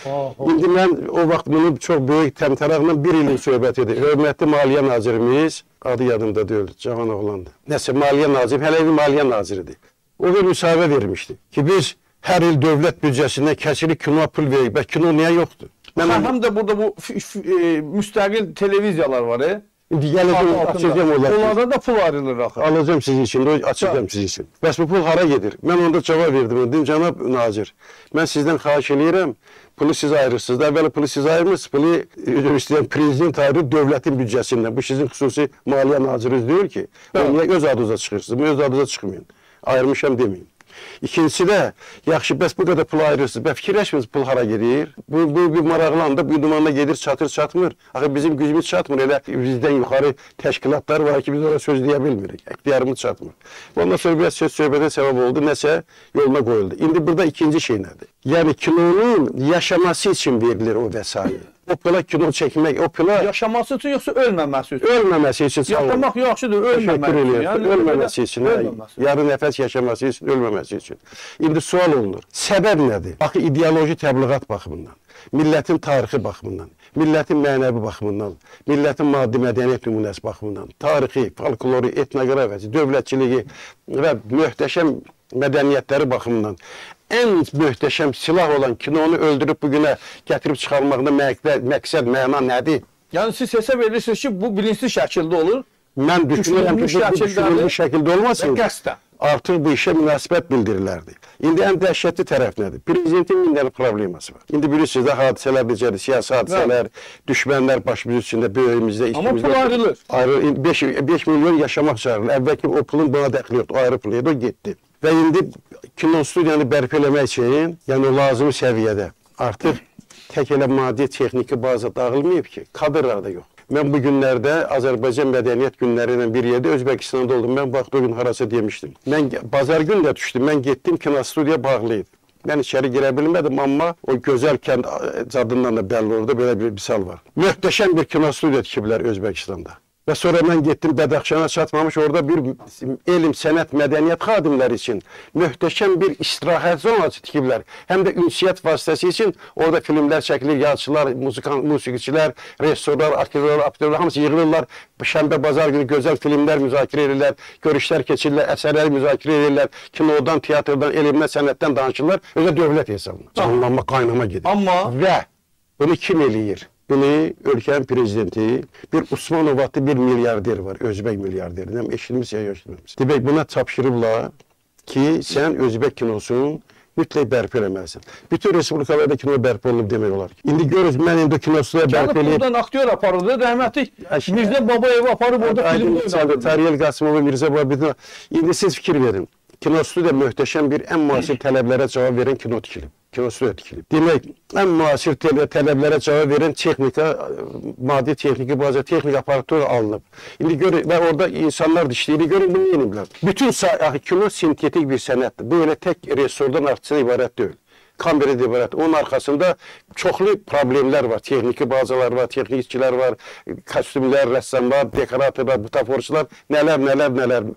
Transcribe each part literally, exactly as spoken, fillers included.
İndi mən o vaxt bunu çox böyük təmtəraqla bir ilin söhbət edir. Hörmətli Maliyyə Nazirimiz, adı yadımda deyil, cavan oğlandı. Nəsə, Maliyyə Naziri, hələ bir Maliyyə Naziridir. O bir müsahibə vermişdi ki, biz hər il dövlət büdcəsindən kəsirik kino pul verək. Bə kino niyə yoxdur? Həm də burada bu müstəqil televiziyalar var, e? İndi gələcəm, açacağım onlar. Onlardan da pul ayrılır axı. Alacağım sizin için, açacağım sizin için. Bəs bu pul hara gedir? Mən onda cavab verdim. Dedim, cənab nazir, mən sizdən xahiş eləyirəm, pulu siz ayırırsınız. Əvvəli pulu siz ayırmırsınız, pulu üzr istəyən prezident ayırır dövlətin büdcəsindən. Bu sizin xüsusi maliyyə naziriniz deyir ki, niyə öz adınıza çıxırsınız? Bu öz adınıza çıxmayın. Ayırmışam deməyin. İkincisi də, yaxşı, bəs bu qədər pul ayırırsınız, bə fikirləşmirsiniz pul hara gedir? Bu, bu bir maraqlandı, bu dumanda gedir, çatır, çatmır. Axı bizim gücümüz çatmır, elə bizdən yuxarı təşkilatlar var ki, biz oraya söz deyə bilmirik, ixtiyarımız çatmır. Ondan sonra biraz söz söhbətə səbəb oldu, nəsə yoluna qoyuldu. İndi burada ikinci şey nədir? Yəni kinonun yaşaması üçün verilir o vəsait. O pula kino çəkmək, o pula... Yaşaması üçün, yoxsa ölməməsi üçün? Ölməməsi üçün. Yaşamaq yaxşıdır, ölməməsi üçün. Yəni, ölməməsi üçün, yarı nəfəs yaşaması üçün, ölməməsi üçün. İndi sual olunur, səbəb nədir? Baxı, ideoloji təbliğat baxımından, millətin tarixi baxımından, millətin mənəvi baxımından, millətin maddi mədəniyyət nümunəsi baxımından, tarixi, folkloru, etnoqrafiyası, dövlətçiliyi və möhtəşəm mədəniyyətləri baxımından ən möhtəşəm silah olan kinonu öldürüb bugünə gətirib çıxarmaqda məqsəd, məna nədir? Yəni siz hesab edirsiniz ki, bu bilinçli şəkildə olur? Mən düşünürəm ki, bu düşünülmüş şəkildə olmasın. Və qəsdən. Artıq bu işə münasibət bildirilərdi. İndi ən dəhşətli tərəf nədir? Prezidentin min dənə probleması var. İndi bilirsiniz də hadisələr necədir, siyasi hadisələr, düşmənlər başımız üçündə, böyüyümüzdə, ikimizdə. Amma pul ayrılır. beş milyon yaşamaq çağırılır. Əvvəlki o pulun buna dəxli yoxdur, ayrı pul yedi, o getdi. Və indi kino studiyanı bərpa eləmək üçün, yəni o lazımi səviyyədə artıq tək elə maddi, texniki baza dağılmayıb ki, kadrlar da yox. Mən bu günlərdə Azərbaycan mədəniyyət günləri ilə bir yerdə Özbəkistanda oldum. Mən vaxt o gün harasa demişdim. Mən bazar gün də düşdüm. Mən getdim, kino studiya bağlıydı. Mən içəri girə bilmədim, amma o gözəl kənd adından da bəlli orada belə bir misal var. Möhtəşəm bir kino studiya tikiblər Özbəkistanda. Və sonra mən getdim Bədəxşana çatmamış, orada bir elm, sənət, mədəniyyət xadimləri üçün möhtəşəm bir istirahət zonası tikiblər. Həm də ünsiyyət vasitəsi üçün orada filmlər çəkilir, yazıçılar, musiqiçilər, rejissorlar, aktyorlar, aktyorlar hamısı yığılırlar. Şənbə, bazar günü gözəl filmlər müzakirə edirlər, görüşlər keçirirlər, əsərləri müzakirə edirlər, kinodan, teatrdan, elmdən, sənətdən danışırlar. Özə dövlət hesabına, canlanma, qaynama gedir. Amma... Və bunu kim eləyir? Bunu ölkənin prezidenti, bir Usmanov adlı bir milyarder var, Özbək milyarderi. Eşitmişsə ya eşitmişsə. Demək, buna tapşırıblar ki, sən Özbək kinosun mütləq bərpa eləməlisən. Bütün respublikalarda kino bərpa olunub demək olar. İndi görürüz, mən indi kinosuna bərpa eləyib... Buradan aktyor aparırdı, rəhmətli Mirzə Babayev aparıb orada film oynadı. Tariyel Qasımova, Mirzə Babayev. İndi siz fikir verin. Kino studiya möhtəşəm bir ən müasir tələblərə cavab verən kino tikilib. Kino studiya tikilib. Demək, ən müasir tələblərə cavab verən texnika, maddi texniki baza, texnik aparatur alınıb. İndi görün, və orada insanlar da işləyir, görün, bunu yeniblər. Bütün kino sintetik bir sənətdir. Bu elə tək rejissordan artısına ibarət deyil. Kamberə ibarət. Onun arxasında çoxlu problemlər var. Texniki bazalar var, texnikçilər var, kostyumlər, rəssamlar, dekoratorlar, butaforçular, nələr, nələr, nələr.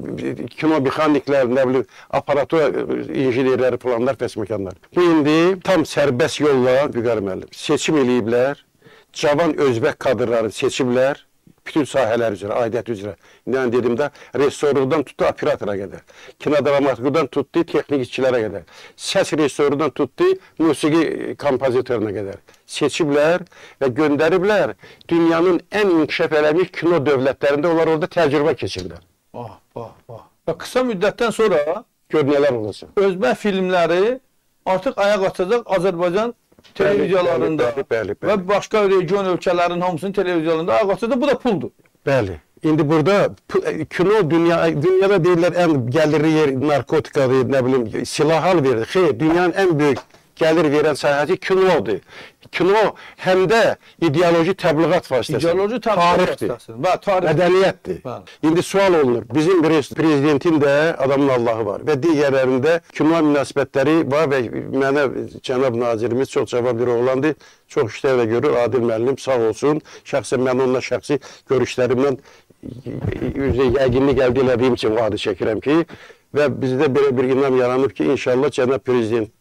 Kino mexaniklər, nə bilim, aparatur injinerləri, planlar, fəsməkanlar. Bu indi tam sərbəst yolla, Vüqar müəllim, seçim eləyiblər, cavan özbək kadrları seçiblər, bütün sahələr üzrə, aidiyyət üzrə. Yəni dedim də, rejissorluqdan tutdu operatora qədər, kinodramaturqdan tutdu texnik işçilərə qədər, səs rejissorluqdan tutdu musiqi kompozitoruna qədər. Seçiblər və göndəriblər dünyanın ən inkişaf eləmiş kino dövlətlərində onlar orada təcrübə keçirlər. Bax, bax, bax. Və qısa müddətdən sonra gör nələr olacaq. Özbək filmləri artıq ayaq açacaq Azərbaycan televiziyalarında bəli, bəli, bəli. Və başqa region ölkələrin hamısının televiziyalarında ayaq açacaq, bu da puldur. Bəli. İndi burada kino dünya, dünyada deyirlər ən gəlirli yer narkotikadır, nə bilim, silah hal verir. Xeyr, dünyanın ən böyük gəlir verən sahəsi kinodur. Kino həm də ideoloji təbliğat vasitəsidir. İdeoloji təbliğat vasitəsidir. Mədəniyyətdir. İndi sual olunur. Bizim prezidentin də adamın Allahı var və digərlərində kino münasibətləri var və mənə cənab nazirimiz çox cavabdeh oğlandı. Çox işlərlə görür. Adil müəllim sağ olsun. Şəxsən mən onunla şəxsi görüşlərimdən yəqinlik əldə elədiyim üçün vaadi çəkirəm ki, və bizdə belə bir inam yaranıb ki, inşallah cənab prezident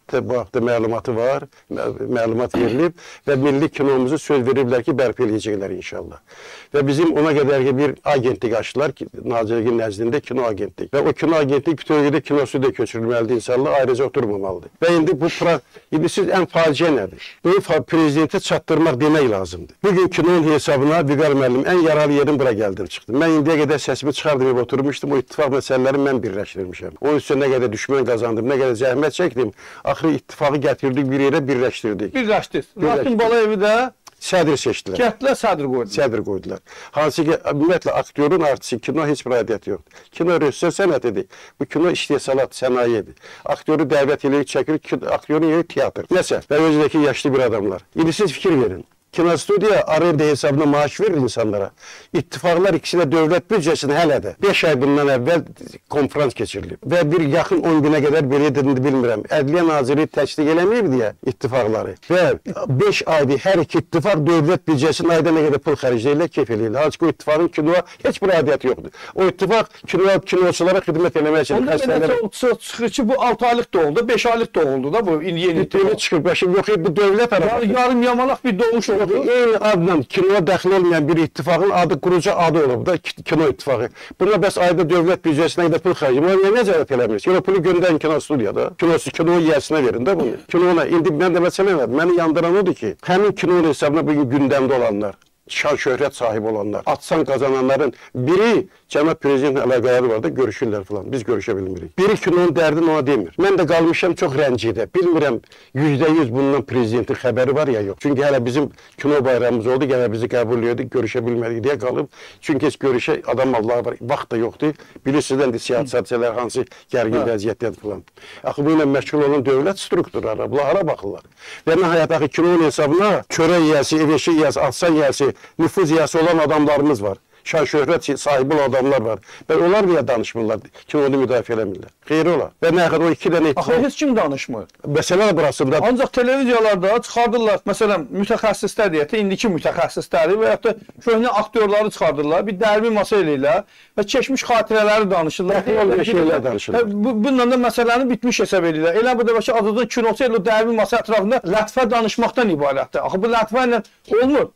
internetdə bu haqda məlumatı var, məlumat verilib və milli kinomuzu söz veriblər ki, bərpa eləyəcəklər inşallah. Və bizim ona qədər ki, bir agentlik açdılar ki, Nazirliyin nəzdində kino agentlik. Və o kino agentlik bütövlükdə kino stüdiya köçürülməlidir inşallah, ayrıca oturmamalıdır. Və indi bu, indi siz ən faciə nədir? Bu prezidentə çatdırmaq demək lazımdır. Bugün kinonun hesabına Vüqar müəllim ən yaralı yerin bura gəldim çıxdım. Mən indiyə qədər səsimi çıxardım və oturmuşdum, o ittifaq məsələlərini mən birləşdirmişəm. Onun üçün nə qədər düşmən qazandım, nə qədər zəhmət çəkdim, axırı ittifaqı gətirdik bir yerə birləşdirdik. Birləşdik. Rasim Balayevi də sədr seçdilər. Gətdilər, sədr qoydular. Sədr qoydular. Hansı ki, ümumiyyətlə, aktyorun artisi, kino heç bir aidiyyəti yoxdur. Kino rejissor sənətidir. Bu kino istehsalat, sənayedir. Aktyoru dəvət eləyir, çəkir, aktyorun yeri teatr. Nəsə, və özündəki yaşlı bir adamlar. İndi siz fikir verin. Kinostudiya arenda hesabına maaş verir insanlara. İttifaqlar ikisi də dövlət büdcəsini hələ də beş ay bundan əvvəl konferans keçirilib. Və bir yaxın on günə qədər belə edildi, bilmirəm. Ədliyyə Naziri təsdiq eləməyib deyə ittifaqları. Və beş aydır hər iki ittifaq dövlət büdcəsinin ayda nə qədər pul xərcləyirlər, keyf eləyirlər. Halbuki o ittifaqın kinoya heç bir aidiyyəti yoxdur. O ittifaq kinoya, kinoçulara xidmət eləmək üçün. Onda belə çıxır ki, bu altı aylıq da oldu, beş aylıq da oldu da bu yeni ittifaq. Çıxır, bəşim yox, bu dövlət arasında. Yarım yamalaq bir doğuş oldu. Eyni adla kinoya daxil olmayan bir ittifaqın adı, qurucu adı olub da kino ittifaqı. Buna bəs ayda dövlət büdcəsinə qədər pul xərcləyir. Ona niyə nəzarət eləmirsiniz? Yola pulu göndərin kino studiyada. Kinosu, kino yiyəsinə verin də bunu. Kinona, indi mən də məsələ var. Məni yandıran odur ki, həmin kinonun hesabına bugün gündəmdə olanlar, şan şöhrət sahibi olanlar, atsan qazananların biri cənab prezidentin əlaqələri var da görüşürlər falan. Biz görüşə bilmirik. Biri kinonun dərdini ona demir. Mən də qalmışam çox rəncidə. Bilmirəm yüzdə yüz bundan prezidentin xəbəri var ya yox. Çünki hələ bizim kino bayramımız oldu, gələ bizi qəbul edik, görüşə bilmədik deyə qalıb. Çünki heç görüşə adam Allah var, vaxt da yoxdur. Bilirsiniz də siyasi hadisələr hansı gərgin vəziyyətdədir falan. Axı bu ilə məşğul olan dövlət strukturları, bunlara baxırlar. Və nəhayət axı kinonun hesabına çörək yiyəsi, ev eşi yiyəsi, atsan yiyəsi, nüfuz yiyəsi olan adamlarımız var. Şan şöhrət sahibi olan adamlar var. Və onlar niyə danışmırlar ki, onu müdafiə eləmirlər? Xeyri olar. Və nə qədər o iki dənə ittifaq... Axı, heç kim danışmır. Məsələ burasında... Ancaq televiziyalarda çıxardırlar, məsələn, mütəxəssislər deyə, indiki mütəxəssisləri və yaxud da köhnə aktyorları çıxardırlar, bir dərbi masa eləyirlər və keçmiş xatirələri danışırlar. Olmayan şeylər danışırlar. Bununla da məsələni bitmiş hesab edirlər. Elə bu da ki, adının kinosu elə o dərbi masa ətrafında lətifə danışmaqdan ibarətdir. Axı, bu lətifə ilə olmur.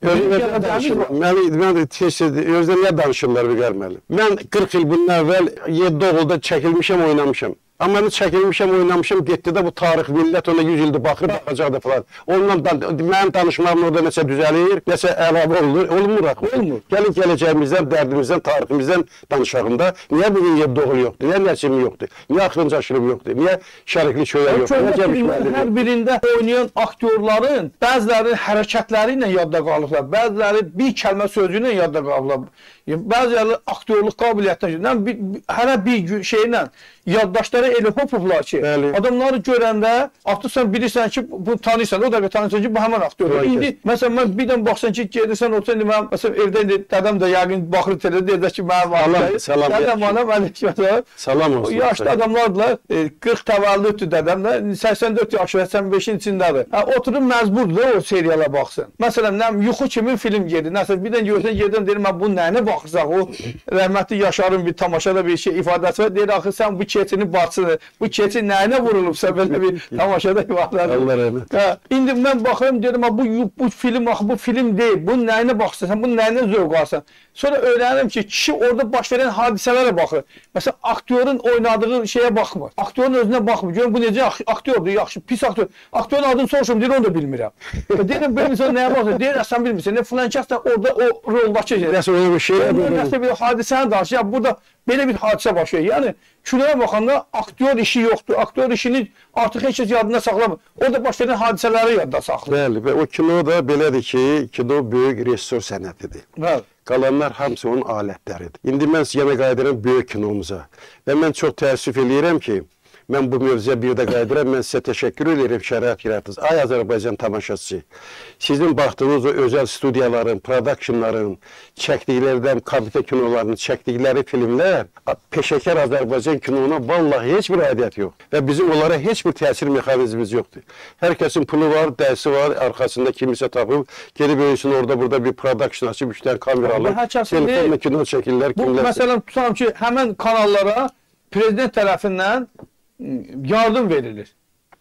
Mən niyə danışırlar Vüqar müəllim? Mən qırx il bundan əvvəl yeddi oğulda çəkilmişəm, oynamışam. Amma mən çəkilmişəm, oynamışam, getdi də bu tarix, millət ona yüz ildir baxır, baxacaq da falan. Ondan, mənim danışmağım orada nəsə düzəlir, nəsə əlavə olur, olmur axı. Olmur. Gəlin gələcəyimizdən, dərdimizdən, tariximizdən danışağım da. Niyə bugün yeddi oğul yoxdur? Niyə Nəsimi yoxdur? Niyə Axırıncı Aşırım yoxdur? Niyə Şərikli Çöyə yoxdur? Hər birində oynayan aktyorların bəzilərinin hərəkətləri ilə yadda qalıblar, bəziləri bir kəlmə sözü ilə yadda qalıblar. Bəziləri aktyorluq qabiliyyətindən hələ bir şeylə yaddaşları elə hopublar ki, bəli, adamları görəndə artıq sən bilirsən ki, bunu tanıyırsan, o da tanıyırsan ki, bu həmən aktyordur. İndi, məsələn, mən bir dəm baxsan ki, gedirsən, olsan, mənim, məsələn, evdə indi dədəm də yəqin baxır televizdə, deyəcək ki, mənim aktayı. Salam, dədəm ona, mən salam olsun. Yaşlı adamlardılar, qırx təvəllüddür dədəm də, səksən dörd yaşı, səksən beşin içindədir. Oturub məzburdur da o seriyala baxsın. Məsələn, yuxu kimi film gedir, nəsə, bir dən görsən, gedirəm, deyirəm, mən bunun nəyinə baxırsaq, o rəhmətli Yaşarın bir tamaşada bir şey ifadəsi var, deyir, axı, sən bu keçinin bacısını, bu keçi nəyinə vurulubsa belə bir tamaşada ifadədir. Allah rəhmət. İndi mən baxıram, deyirəm, bu, bu film, axı, bu film deyil, bunun nəyinə baxırsan, bunun nəyinə zövq alsan. Sonra öyrənirəm ki, kişi orada baş verən hadisələrə baxır. Məsələn, aktyorun oynadığı şeyə baxmır. Aktyorun özünə baxmır. Görün, bu necə aktyordur, yaxşı, pis aktyor. Aktyorun adını soruşum, deyir, onu da bilmirəm. Deyirəm, belə insan nəyə baxır? Deyir, sən bilmirsən, nə filan kəs də orada o roldakı şey. Nəsə öyle bir şey. Nəsə bir hadisəni danışır. Ya, burada belə bir hadisə baş verir. Yəni, kinoya baxanda aktyor işi yoxdur. Aktyor işini artıq heç kəs yadında saxlamır. Orada baş verən hadisələri yadda saxlayır. Bəli, və o kino da belədir ki, kino böyük rejissor sənətidir. Bəli. Qalanlar hamısı onun alətləridir. İndi mən yenə qayıdıram böyük kinomuza. Və mən çox təəssüf eləyirəm ki, mən bu mövzuya bir də qayıdıram, mən sizə təşəkkür edirəm, şərait yaratdınız. Ay Azərbaycan tamaşaçısı, sizin baxdığınız o özəl studiyaların, productionların, çəkdiklərdən, komitə kinolarının çəkdikləri filmlər, peşəkar Azərbaycan kinona vallahi heç bir aidiyyət yox. Və bizim onlara heç bir təsir mexanizmimiz yoxdur. Hər kəsin pulu var, dərsi var, arxasında kimisə tapıb, gedib ölüsün orada burada bir production açıb, üçdən kamera alır, telefonla kino çəkirlər, kimlər. Bu, məsələn, tutalım ki, həmən kanallara prezident tərəfindən yardım verilir.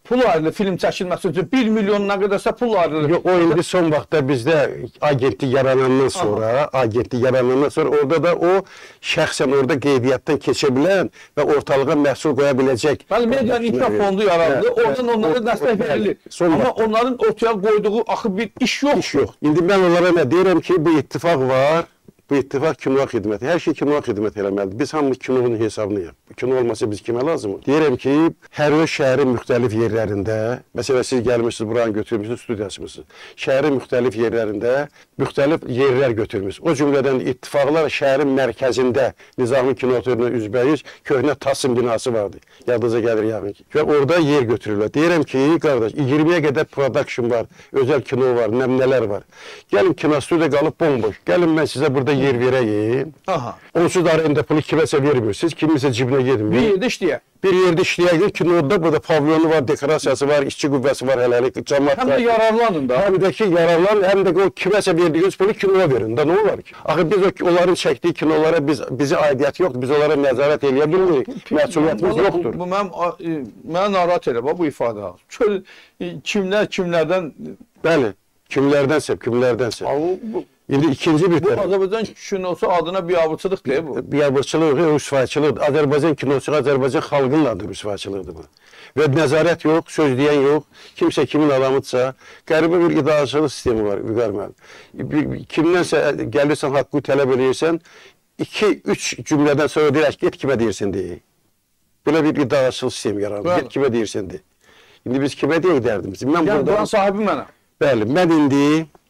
pul ayrılır film çəkilməsi üçün. bir milyon nə qədərsə pul ayrılır. Yox, o indi son vaxtda bizdə agentlik yaranandan sonra, aha. agentlik yaranandan sonra orada da o şəxsən orada qeydiyyatdan keçə bilən və ortalığa məhsul qoya biləcək. Bəli, medianın inkişaf fondu yarandı. Hə, oradan onlara dəstək verilir. Amma onların ortaya qoyduğu axı bir iş yox. İş yox. İndi mən onlara nə deyirəm ki, bu ittifaq var. Bu ittifaq kinoya xidməti. Hər şey kinoya xidmət eləməlidir. Biz hamımız kinonun hesabını yap. Kino olmasa biz kimə lazımdır? Deyirəm ki, hər bir şəhərin müxtəlif yerlərində, məsələn siz gəlmişsiniz, buranı götürmüşsünüz, studiyasınız. Şəhərin müxtəlif yerlərində müxtəlif yerlər götürmüşsünüz. O cümlədən ittifaqlar şəhərin mərkəzində Nizami Kinoteatrının üzbəyiz köhnə Tasım binası vardı. Yadınıza gəlir yəqin ki. Və orada yer götürürlər. Deyirəm ki, qardaş, iyirmiyə qədər production var, özəl kino var, nəmnələr var. Gəlin kino studiya qalıb bomboş. Gəlin mən sizə burada yer verəyim. Aha. Onsuz da arayında pulu kiməsə vermirsiniz, kimisə cibinə gedin. Bir yerdə işləyək. Bir yerdə işləyək, kinoda burada pavilyonu var, dekorasiyası var, işçi qüvvəsi var, hələlik, cəmaat var. Həm də yararlanın da. Həm də ki, yararlanın, həm də o kiməsə verdiyiniz pulu kinoya verin. Da nə olar ki? Axı biz o, onların çəkdiyi kinolara biz, bizi aidiyyəti yoxdur, biz onlara nəzarət eləyə bilmirik, məsuliyyətimiz yoxdur. Bu, mənim, mənə narahat elə, bu ifadə. Kimlər, kimlərdən... Bəli, kimlərdənsə, kimlərdənsə. İndi ikinci bir tərəf. Bu Azərbaycan kinosu adına biabırçılıq deyil bu. Biabırçılıq, rüsvayçılıqdır. Azərbaycan kinosu, Azərbaycan xalqının adı rüsvayçılıqdır bu. Və nəzarət yox, söz deyən yox, kimsə kimin adamıdsa, qəribə bir idarəçilik sistemi var, Vüqar müəllim. Kimdənsə gəlirsən, haqqı tələb edirsən, iki, üç cümlədən sonra deyək, get kimə deyirsən deyək. Belə bir idarəçilik sistemi yaranır, get kimə deyirsən deyək. İndi biz kimə deyək dərdimiz? Yəni, buranın sahibi mənəm. Bəli, mən indi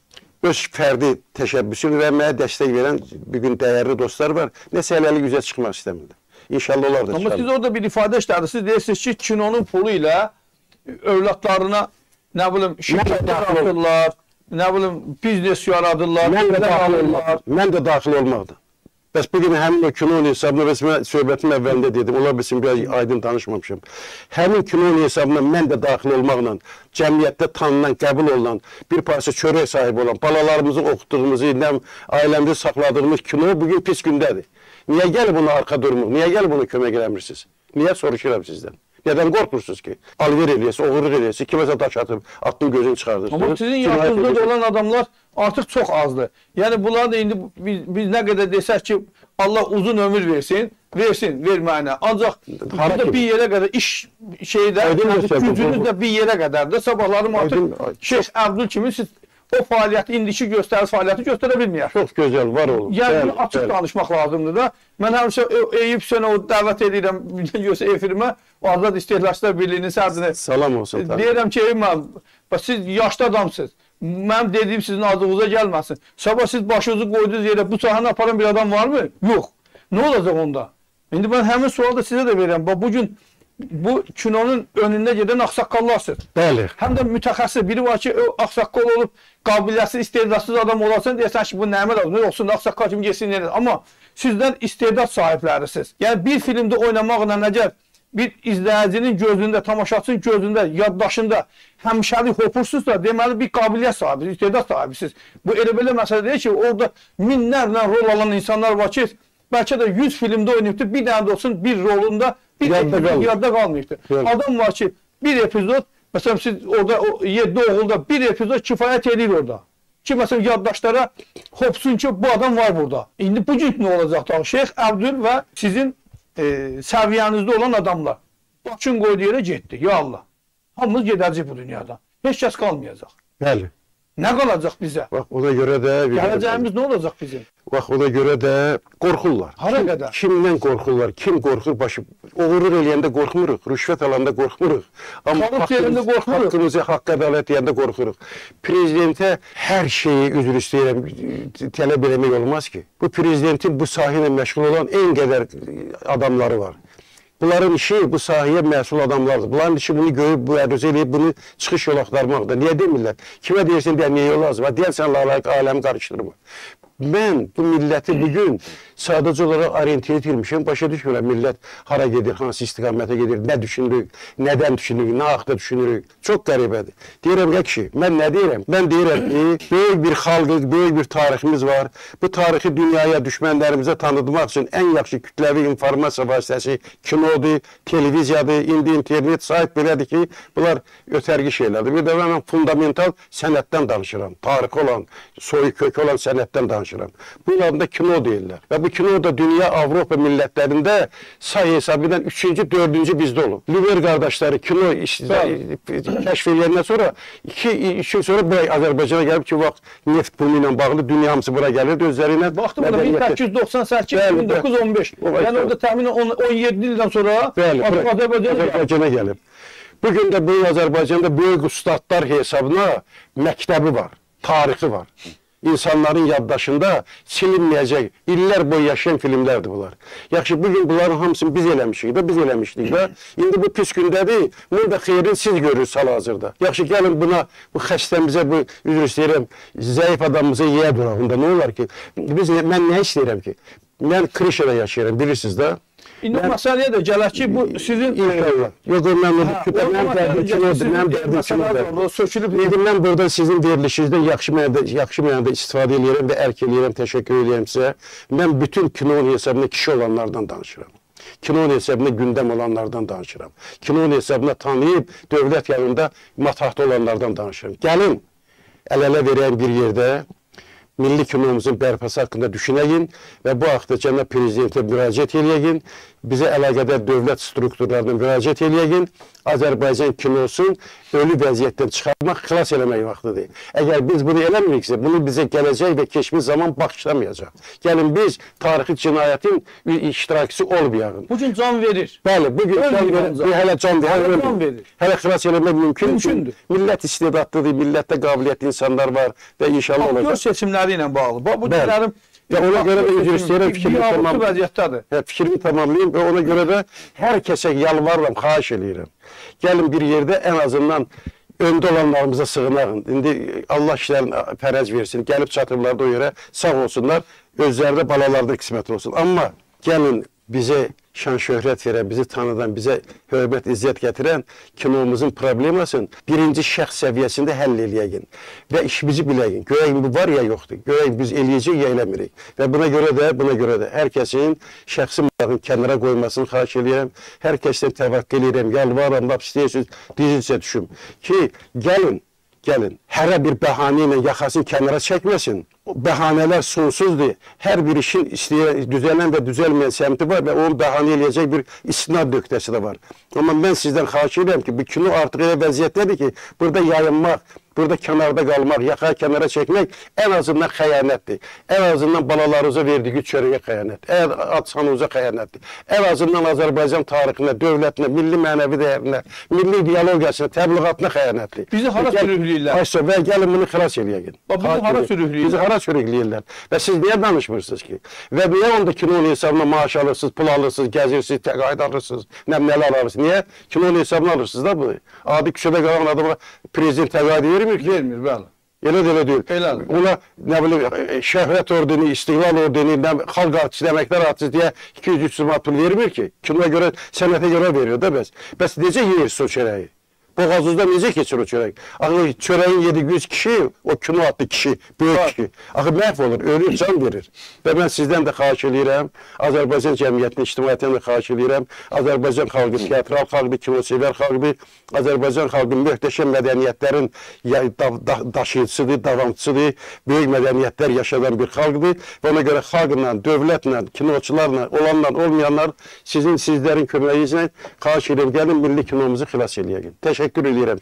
öz fərdi təşəbbüsüm və mənə dəstək verən bir gün dəyərli dostlar var. Nəsə hələlik üzə çıxmaq istəmirlər. İnşallah onlar da çıxarlar. Amma siz orada bir ifadə işlərdiniz. Siz deyirsiniz ki, kinonun pulu ilə övladlarına, nə bilim, şirkətlər atırlar, nə bilim, biznes yaradırlar, mən də daxil olmaqdır. Mən də daxil olmaqdır. Bəs bugün həmin o kinonun hesabına, bəs mən söhbətim əvvəlində dedim, ola bilsin, biraz aydın danışmamışam. Həmin kinonun hesabına mən də daxil olmaqla, cəmiyyətdə tanınan, qəbul olunan, bir parça çörək sahibi olan, balalarımızı oxutduğumuzu, ailəmizi saxladığımız kino bugün pis gündədir. Niyə gəlib buna arxa durmuq, niyə gəlib buna kömək eləmirsiniz? Niyə soruşuram sizdən? Nədən qorxursunuz ki? Alver eləyəsi, oğurluq eləyəsi, kiməsə daş atıb, attın gözünü çıxardırsınız. Amma sizin yaxınızda olan adamlar artıq çox azdır. Yəni bunlar da indi biz, biz nə qədər desək ki, Allah uzun ömür versin, versin, verməyinə. Ancaq burada bir yerə qədər iş şeydə, gücünüz də bir yerə qədərdir. Sabahlarım artıq Şeyx Əbdül kimi siz o fəaliyyəti, indiki göstəriş fəaliyyəti göstərə bilməyək. Çox gözəl, var olun. Yəni bunu açıq danışmaq lazımdır da. Mən həmişə Eyüp sənə o dəvət edirəm, yoxsa efirimə, Azad İstehlakçılar Birliyinin sədrinə. Salam olsun. Deyirəm ki, Eyüp müəllim, siz yaşlı adamsınız. Mənim dediyim sizin adınıza gəlməsin. Sabah siz başınızı qoyduğunuz yerə bu sahəni aparan bir adam var mı? Yox. Nə olacaq onda? İndi mən həmin sualı da sizə də verirəm. Bugün bu kinonun önündə gedən ağsaqqallarsınız. Bəli. Həm də mütəxəssis biri var ki, o ağsaqqal olub, qabiliyyətsiz, istedadsız adam olarsan, deyəsən ki, bu nəmə lazım, nə olsun, ağsaqqal kimi geçsin, nə amma sizdən istedad sahiblərisiniz. Yəni, bir filmdə oynamaqla nəgər bir izləyicinin gözündə, tamaşaçının gözündə, yaddaşında həmişəlik hopursunuzsa, deməli bir qabiliyyət sahibisiniz, istedad sahibisiniz. Bu elə belə məsələ deyil ki, orada minlərlə rol alan insanlar var ki, bəlkə də yüz filmdə oynayıbdır, bir dənə də olsun bir rolunda bir epizod yadda qalmayıbdır. Adam var ki, bir epizod, məsələn, siz orada yeddi oğulda bir epizod kifayət edir orada. Ki, məsələn, yaddaşlara hopsun ki, bu adam var burada. İndi bu gün nə olacaq? Şeyx Əbdül və sizin e, səviyyənizdə olan adamlar başın qoyduğu yerə getdi. Ya Allah. Hamımız gedəcək bu dünyada. Heç kəs qalmayacaq. Bəli. Nə qalacaq bizə? Bax, ona görə də... Gələcəyimiz nə olacaq bizim? Bax, ona görə də qorxurlar. Hara qədər? Kimdən qorxurlar? Kim qorxur? Başı, oğurluq eləyəndə qorxmuruq, rüşvət alanda qorxmuruq. Amma haqqımızı, haqqımızı, haqq ədalət deyəndə qorxuruq. Prezidentə hər şeyi üzr istəyirəm, tələb eləmək olmaz ki. Bu prezidentin bu sahə ilə məşğul olan en qədər adamları var. Bunların işi bu sahəyə məsul adamlardır. Bunların işi bunu görüb, bu əruz eləyib, bunu çıxış yol axtarmaqdır. Niyə demirlər? Kimə deyirsən, deyən niyə yol lazım? Deyən sən lalayıq aləmi qarışdırma. Mən bu milləti bugün sadəcə olaraq orientə edilmişəm. Başa düşmürəm millət hara gedir, hansı istiqamətə gedir, nə düşünürük, nədən düşünürük, nə haqda düşünürük. Çox qəribədir. Deyirəm ya kişi, mən nə deyirəm? Mən deyirəm ki, böyük bir xalqıq, böyük bir tariximiz var. Bu tarixi dünyaya, düşmənlərimizə tanıtmaq üçün ən yaxşı kütləvi informasiya vasitəsi kinodur, televiziyadır, indi internet, sayt belədir ki, bunlar ötərgi şeylərdir. Bir də mən fundamental sənətdən danışıram. Tarixi olan, soyu kök olan sənətdən danışıram. Bunların da kino deyirlər. Və bu kino da dünya, Avropa millətlərində say hesabı ilə üçüncü, dördüncü bizdə olub. Lüver qardaşları kino kəşf edəndən sonra iki, iki il sonra buraya Azərbaycana gəlib ki, vaxt neft pulu ilə bağlı dünya hamısı bura gəlirdi özləri ilə. Vaxtı burada min səkkiz yüz doxsan səkkiz min doqquz yüz on beş. Yəni orada təxminən on yeddi ildən sonra Azərbaycana gəlib. Bugün də böyük Azərbaycanda böyük ustadlar hesabına məktəbi var, tarixi var. İnsanların yaddaşında silinməyəcək, illər boyu yaşayan filmlərdir bunlar. Yaxşı, bugün bunların hamısını biz eləmişik də, biz eləmişdik də. İndi bu pis gündədir, bunu da xeyrini siz görürsünüz hal-hazırda. Yaxşı, gəlin buna, bu xəstəmizə, bu, üzr istəyirəm, zəif adamımıza yeyə durağında nə olar ki? Biz, mən nə istəyirəm ki? Mən Krişədə yaşayıram, bilirsiniz də. İndi məsələyə də gələk ki, bu sizin... İnşallah. Yox, mən mənim dərdim kinodur, mənim dərdim kinodur. Mən burada sizin verilişinizdən yaxşı mənada istifadə edirəm və ərk edirəm, təşəkkür edirəm sizə. Mən bütün kinonun hesabına kişi olanlardan danışıram. Kinonun hesabına gündəm olanlardan danışıram. Kinonun hesabına tanıyıb, dövlət yanında matahda olanlardan danışıram. Gəlin, əl-ələ verəyən bir yerdə milli kinomuzun bərpası haqqında düşünəyin və bu haqda cənab prezidentə müraciət eləyəyin, bizə əlaqədar dövlət strukturlarına müraciət eləyəyin, Azərbaycan kinosun ölü vəziyyətdən çıxarmaq, xilas eləmək vaxtıdır. Əgər biz bunu eləmiriksə, bunu bizə gələcək və keçmiş zaman bağışlamayacaq. Gəlin biz tarixi cinayətin iştirakçısı olmayağın. Bugün can verir. Bəli, bugün can verir. Hələ can verir. Hələ xilas eləmək mümkündür. Millət istedadlıdır, millətdə qabiliyyətli insanlar var və inşallah olacaq. Aktyor seçimləri ilə bağlı. Bu günlərim və ona görə də üzr istəyirəm, fikrimi tamamlayım. Fikrimi tamamlayayım və ona görə də hər kəsə yalvarıram, xahiş edirəm. Gəlin bir yerdə ən azından öndə olanlarımıza sığınağın. İndi Allah işlərin fərəz versin, gəlib çatırlar da o yerə, sağ olsunlar, özlərində balalarda qismət olsun. Amma gəlin bizə şan şöhrət verən, bizi tanıdan, bizə hörmət, izzət gətirən kinomuzun problemasını birinci şəxs səviyyəsində həll eləyəyin və işimizi biləyin. Görəyim bu var ya yoxdur, görəyim biz eləyəcək ya eləmirik. Və buna görə də, buna görə də hər kəsin şəxsi marağını kənara qoymasını xahiş edirəm. Hər kəsdən təvəqqə edirəm, yalvarıram, lap istəyirsiniz, dizilsə düşüm ki, gəlin, gəlin, hərə bir bəhanə ilə yaxasını kənara çəkməsin. Bəhanələr sonsuzdur. Hər bir işin düzələn və düzəlməyən səmti var və onun bəhanə eləyəcək bir istinad nöqtəsi də var. Amma mən sizdən xahiş edirəm ki, bu kino artıq elə vəziyyətdədir ki, burada yayınmaq, burada kənarda qalmaq, yaxaya kənara çəkmək ən azından xəyanətdir. Ən azından balalarınıza verdiyi çörəyə xəyanət, atsanıza xəyanətdir. Ən azından Azərbaycan tarixinə, dövlətinə, milli mənəvi dəyərinə, milli ideologiyasına, təbliğatına xəyanətdir. Bizi hara sürükləyirlər? Ayşə, və gəlin bunu xilas eləyəyin. Bizi hara sürükləyirlər? Bizi hara sürükləyirlər? Və siz niyə danışmırsınız ki? Və niyə onda kinonun hesabına maaş alırsınız, pul alırsınız, gəzirsiniz, təqaid alırsınız, nəmnələr alırsınız? Niyə? Kinonun hesabına alırsınız da bu. Adi küçədə qalan adama prezident təqaid vermir ki? Vermir, bəli. Elə də elə deyil. Elədir. Ona, nə bilim, şöhrət ordeni, istiqlal ordeni, xalq artisti, əməkdar artisti deyə iki yüz üç yüz manat pul vermir ki? Kinoya görə, sənətə görə verir də bəs. Bəs necə yeyirsiz o çörəyi? Boğazınızda necə keçir o çörək? Axı çörəyin yedi yüz kişi, o kino adlı kişi, böyük kişi. Axı məhv olur, ölür, can verir. Və mən sizdən də xahiş edirəm, Azərbaycan cəmiyyətini, ictimaiyyətini də xahiş edirəm. Azərbaycan xalqı teatral xalqı, kinosevər xalqı, Azərbaycan xalqı möhtəşəm mədəniyyətlərin daşıyıcısıdır, davamçısıdır, böyük mədəniyyətlər yaşadan bir xalqdır. Və ona görə xalqla, dövlətlə, kinoçularla, olanla, olmayanlar sizin, sizlərin köməyinizlə xahiş edirəm, gəlin milli kinomuzu xilas eləyək. Təşəkkür edirəm.